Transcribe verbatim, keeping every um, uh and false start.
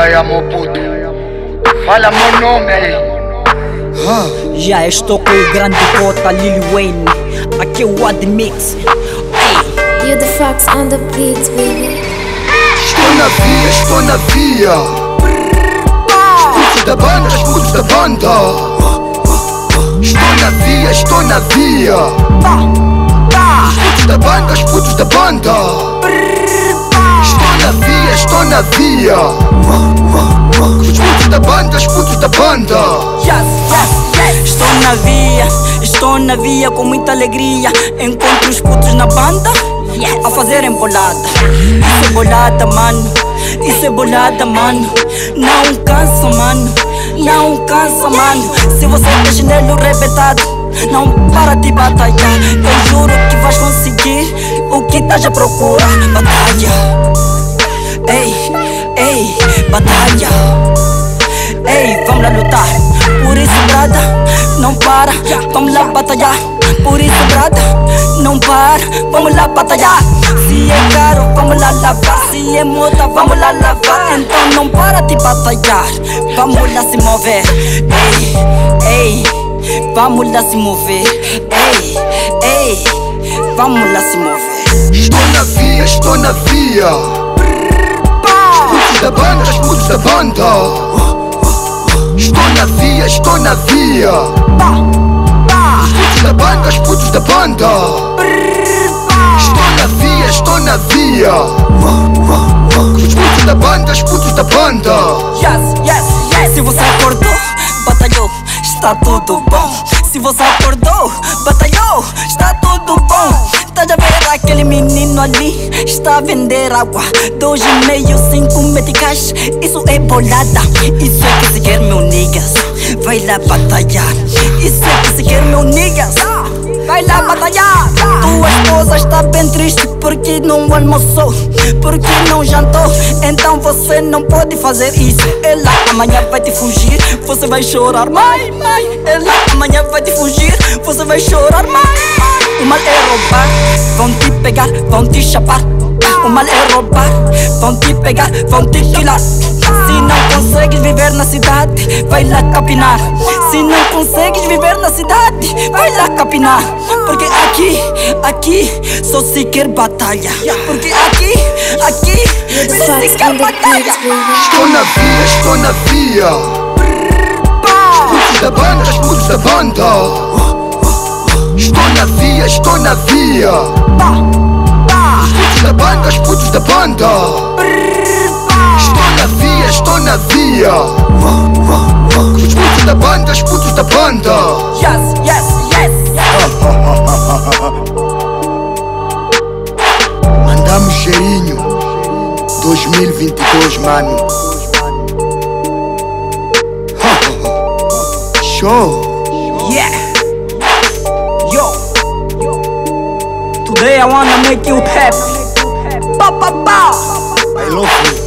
aí, amor puto. Fala meu nome aí. Ah. Já estou com o grande Cota, Lil Wayne. Aqui é o Admix. Hey. You the fox on the beat, baby. Estou na via, estou na via. Putos da banda, os putos da banda. Estou na via, estou na via. Os putos da banda, os putos da banda. Estou na via, estou na via. Os putos da banda, os putos da banda. Yes, yes, yes. Estou na via, estou na via com muita alegria. Encontro os putos na banda, yes, a fazer bolada. Isso é bolada, mano. Isso é bolada, mano. Não cansa, mano. Não cansa, mano. Se você tem chinelo rebetado, não para de batalhar. Eu juro que vais conseguir o que estás a procurar. Batalha. Ei, ei, batalha. Ei, vamos lá lutar. Por isso, brada, não para. Vamos lá batalhar. Por isso, brada, não para. Vamos lá batalhar. Se é caro, vamos lá lavar. Se é moda, vamos lá lavar. Então não para de batalhar. Vamos lá se mover. Ei, ei, vamos lá se mover. Ei, ei, vamos lá se mover. Estou na via, estou na via. Os putos da banda, os putos da banda. Estou na via, estou na via. Os putos da banda, os putos da banda. Estou na via, estou na via. Os putos da banda, os putos da banda. Yes, yes, yes. Se você acordou, batalhou, está tudo bom. Se você acordou, batalhou, está tudo bom. Tá já ver aquele menino ali, está a vender água. Dois e meio, cinco meticais, isso é bolada. Isso é que se quer, meu niggas, vai lá batalhar. Isso é que se quer, meu niggas, vai lá batalhar. Tua esposa está bem triste porque não almoçou, porque não jantou. Então você não pode fazer isso. Ela amanhã vai te fugir, você vai chorar. Mãe, mãe, ela amanhã vai te fugir, você vai chorar. Mãe, mãe. O mal é roubar, vão te pegar, vão te chapar. O mal é roubar, vão te pegar, vão te quilar. Se não consegues viver na cidade, vai lá capinar. Se não consegues viver na cidade, vai lá capinar. Porque aqui, aqui, só se quer batalha. Porque aqui, aqui, só se quer batalha. Estou na via, estou na via. Os putos da banda, os putos da banda. Estou na via, estou na via. Os putos da banda, os putos da banda. Estou na via, estou na via. Os putos da banda, os putos da banda. Yes, yes, yes. Mandamos cheirinho dois mil e vinte e dois, mano. Show. Yeah. Yo. Today I wanna make you happy. Pa pa pa. I love you.